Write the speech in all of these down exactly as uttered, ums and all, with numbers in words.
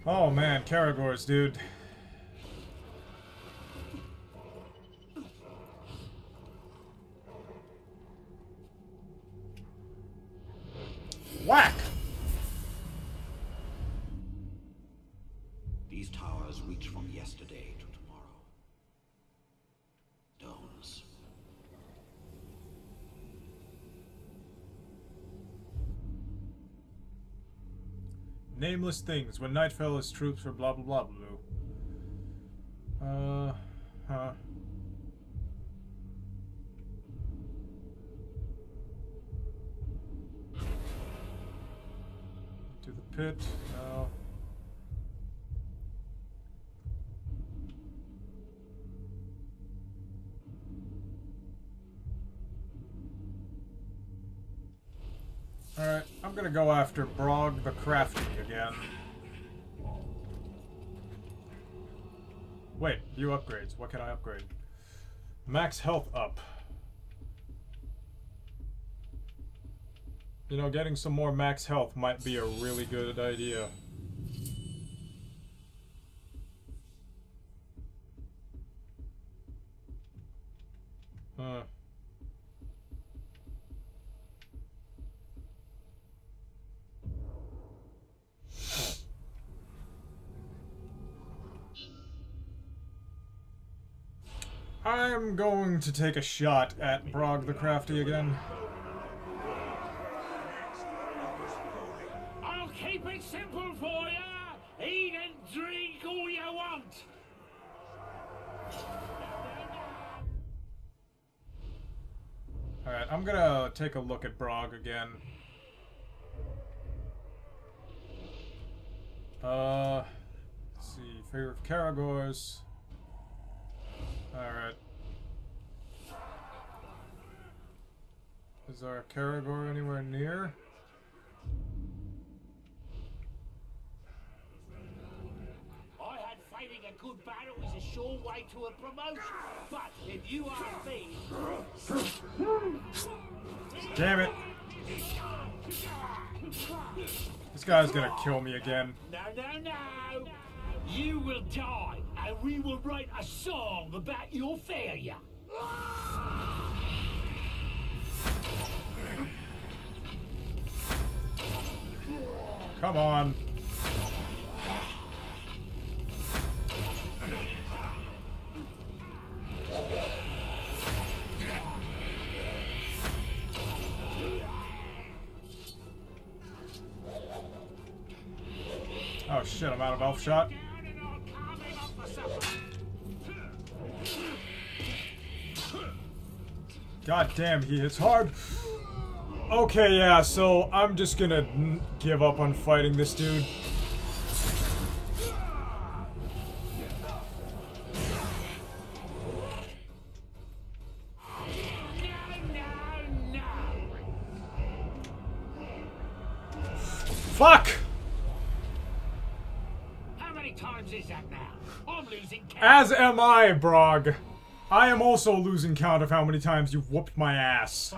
Oh man, Caragors, dude. Whack! These towers reach from yesterday to tomorrow. Domes. Nameless things. When night fell, his troops were blah blah blah blah. Uh, huh. To the pit. No. Alright, I'm gonna go after Brog the Crafty again. Wait, view upgrades. What can I upgrade? Max health up. You know, getting some more max health might be a really good idea. Huh. I'm going to take a shot at Brog the Crafty again. I'll keep it simple for you. Eat and drink all you want. Alright, I'm gonna take a look at Brog again. Uh, let's see, favor of Caragors. Alright. Is our Caragor anywhere near? I had fighting a good battle is a sure way to a promotion. But if you ask me... Damn it! This guy's gonna kill me again. No, no, no! You will die, and we will write a song about your failure. Come on. Oh shit, I'm out of elf shot. God damn, he hits hard. Okay, yeah, so I'm just gonna n give up on fighting this dude. Fuck! How many times is that now? I'm losing count. As am I, Brog. I am also losing count of how many times you've whooped my ass.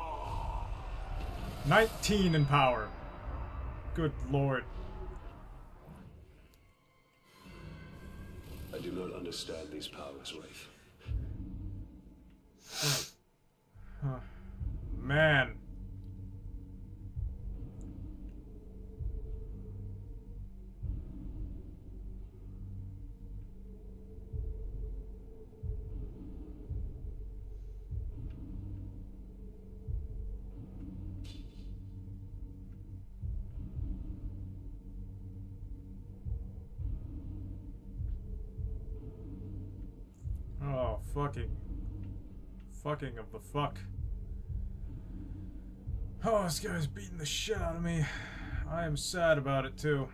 nineteen in power. Good lord. I do not understand these powers, Wraith. Huh. Man. Oh, fucking. Fucking of the fuck. Oh, this guy's beating the shit out of me. I am sad about it, too.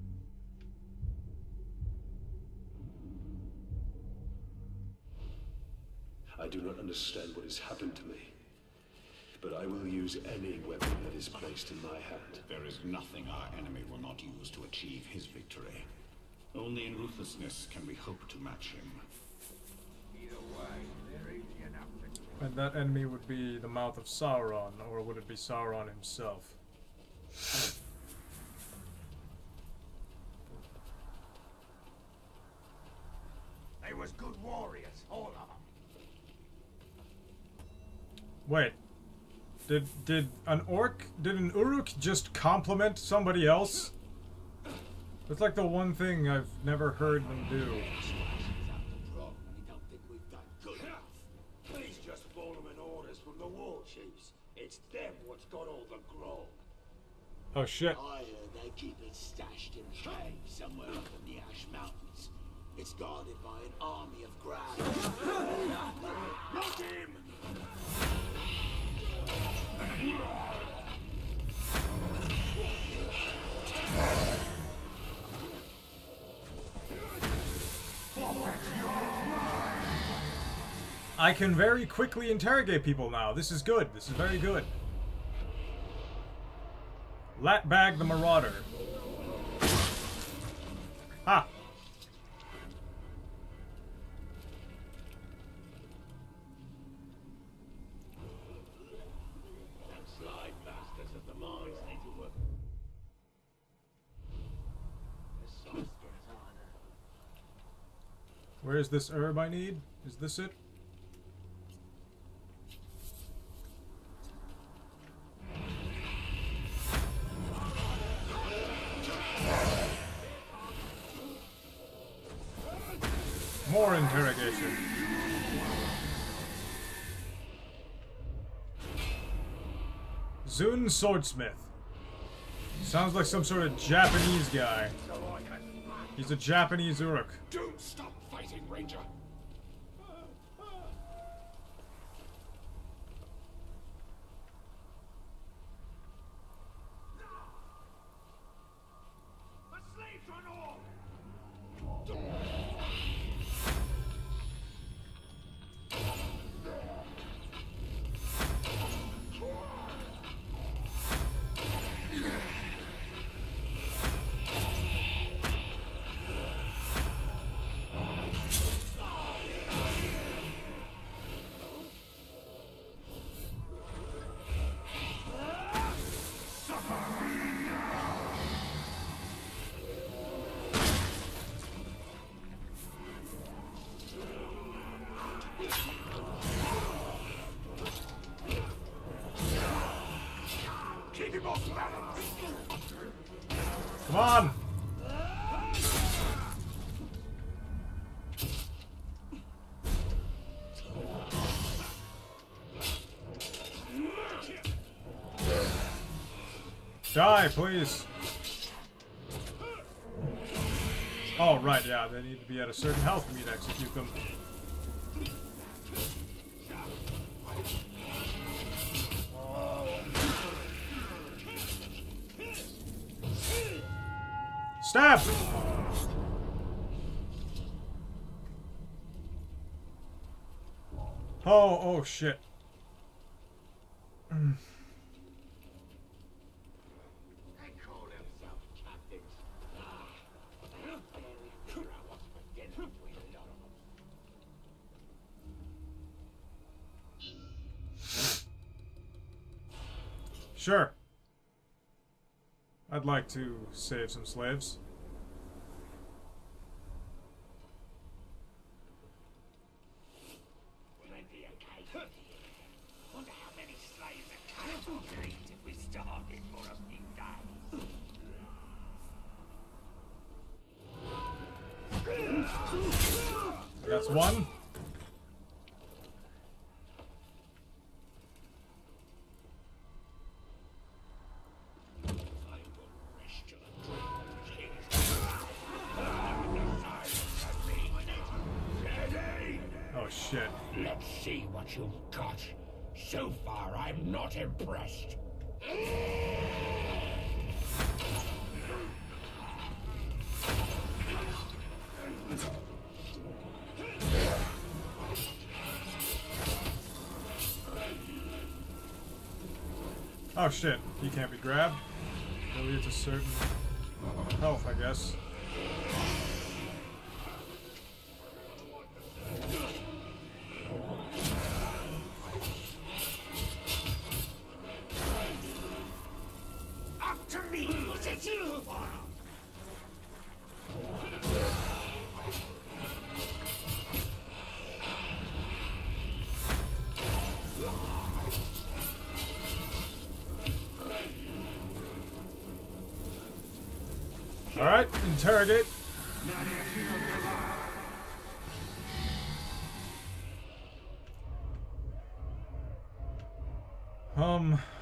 I do not understand what has happened to me, but I will use any weapon that is placed in my hand. There is nothing our enemy will not use to achieve his victory. Only in ruthlessness can we hope to match him. And that enemy would be the mouth of Sauron, or would it be Sauron himself? was good warriors, all of them. Wait. Did did an orc, did an Uruk just compliment somebody else? That's like the one thing I've never heard them do. Please just following orders from the war chiefs. It's them what's got all the grog. Oh shit. I heard they keep it stashed in a cave somewhere up in the Ash Mountains. It's guarded by an army of grabs. Not him! I can very quickly interrogate people now. This is good. This is very good. Latbag the Marauder. Ha! Slide bastards at the mines need to work. Where's this herb I need? Is this it? More interrogation. Zun Swordsmith. Sounds like some sort of Japanese guy. He's a Japanese Uruk. Don't stop fighting, Ranger. The slaves run all. Come on! Die, please! Oh, right, yeah, they need to be at a certain health for me to execute them. Stab! Oh, oh shit. Mm. They call themselves captains. Ah, they'll barely figure out what's for dinner between a lot of them. Sure. I'd like to save some slaves. Plenty of cake. Wonder how many slaves a cat will eat if we started for a few days. That's one. Shit. Let's see what you've got. So far, I'm not impressed. Oh shit, he can't be grabbed. Really, it's a certain health, I guess. Alright, interrogate. Um,